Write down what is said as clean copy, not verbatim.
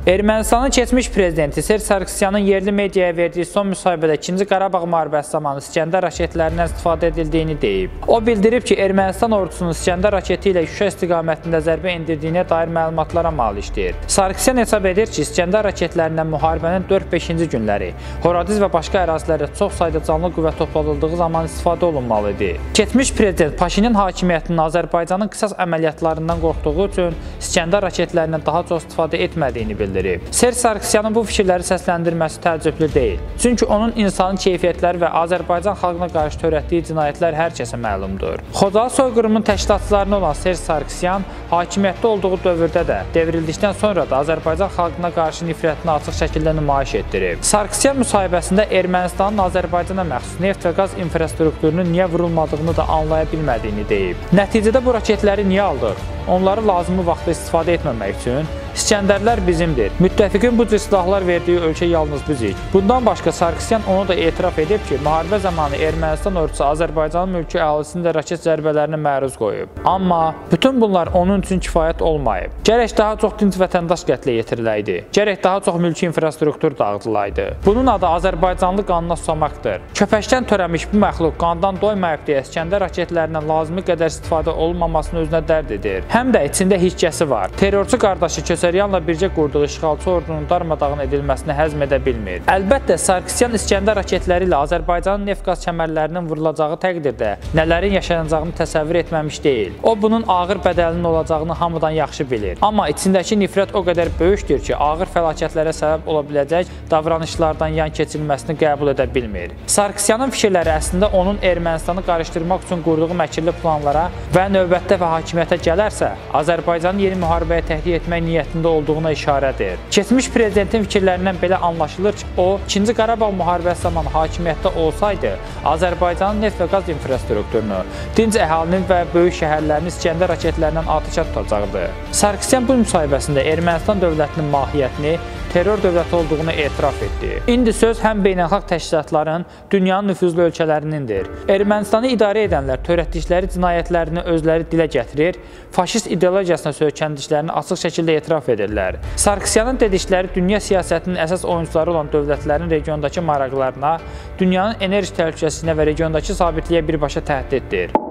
Ermənistanın keçmiş prezidenti Serj Sarkisyanın yerli mediaya verdiyi son müsahibədə 2-ci Qarabağ müharibəsi zamanı İskəndər raketlərindən istifadə edildiyini deyib. O bildirib ki, Ermənistan ordusunun İskəndər raketi ilə Şuşa istiqamətində zərbə endirdiyinə dair məlumatlara malikdir. Sarkisyan hesab edir ki, İskəndər raketlərindən müharibənin 4-5-ci günləri Horadiz və başqa ərazilərdə çox sayda canlı qüvvə toplanıldığı zaman istifadə olunmalıdır. Keçmiş prezident Paşinyan hakimiyyətinin Azərbaycanın qisas əməliyyatlarından qorxduğu üçün İskəndər raketlərindən daha çox istifadə etmədiyini bildirib. Serj Sarkisyanın bu fikirləri səsləndirməsi təəccüblü deyil. Çünki onun insanın keyfiyyətləri və Azərbaycan xalqına qarşı törətdiyi cinayətlər hər kəsə məlumdur. Xocalı soyqırımının təşkilatçılarından olan Serj Sarkisyan hakimiyyətdə olduğu dövrdə də, devrildikdən sonra da Azərbaycan xalqına qarşı nifrətini açıq şəkildə nümayiş etdirib. Sarkisyan müsahibəsində Ermənistanın Azərbaycana məxsus neft və qaz infrastrukturunun niyə vurulmadığını da anlaya bilmədiyini deyib. Nəticədə bu raketləri niyə aldır? Onları lazımı vaxtda istifadə etməmək üçün İskəndərlər bizimdir. Müttəfiqin bu cür silahlar verdiyi ölkə yalnız bizik. Bundan başqa Sarkisyan onu da etiraf edib ki, müharibə zamanı Ermənistan ordusu Azərbaycanın mülki əhalisini də raket zərbələrinə məruz qoyub. Amma bütün bunlar onun üçün kifayət olmayıb. Gərək daha çox dinc vətəndaş qətlə yetiriləydi. Gərək daha çox mülki infrastruktur dağıdılaydı. Bunun adı Azərbaycanlı qanına susamaqdır. Köpəkdən törəmiş bu məxluq qandan doymayıb deyə İskəndər raketlərindən lazımi qədər istifadə olunmamasını özünə dərd edir. Həm də içində hissəsi var. Terrorçu qardaşı Köçəryanla bircə qurduğu işğalçı ordunun darmadağın edilməsini həzm edə bilmir. Əlbəttə, Sarkisyan İskəndər raketləri ilə Azərbaycanın neft-qaz kəmərlərinin vurulacağı təqdirdə nələrin yaşanacağını təsəvvür etməmiş deyil. O, bunun ağır bədəlinin olacağını hamıdan yaxşı bilir. Amma içindəki nifrət o qədər böyükdür ki, ağır fəlakətlərə səbəb ola biləcək davranışlardan yan keçirilməsini qəbul edə bilmir. Sarkisyanın fikirləri əslində onun Ermənistanı qarışdırmaq üçün qurduğu məkirli planlara və növbətdə və hakimiyyətə gələrsə, Azərbaycanı yeni müharibəyə təhdid etmək niyyətində olduğuna işarədir. Keçmiş prezidentin fikirlərindən belə anlaşılır ki, o, 2-ci Qarabağ müharibəsi zamanı hakimiyyətdə olsaydı, Azərbaycanın neft və qaz infrastrukturunu, dinc əhalinin və böyük şəhərlərini İskəndər raketlərindən atışa tutacaqdı. Sarkisyan bu müsahibəsində Ermənistan dövlətinin mahiyyətini terror dövləti olduğunu etiraf etdi. İndi söz həm beynəlxalq təşkilatların, dünyanın nüfuzlu ölkələrinindir. Ermənistanı idarə edənlər törətdikləri cinayətlərini özləri dilə gətirir, faşist ideologiyasına söykəndiklərini açıq şəkildə etiraf edirlər. Sarkisyanın dedikləri dünya siyasətinin əsas oyuncuları olan dövlətlərin regiondakı maraqlarına, dünyanın enerji təhlükəsizliyinə və regiondakı sabitliyə birbaşa təhdiddir.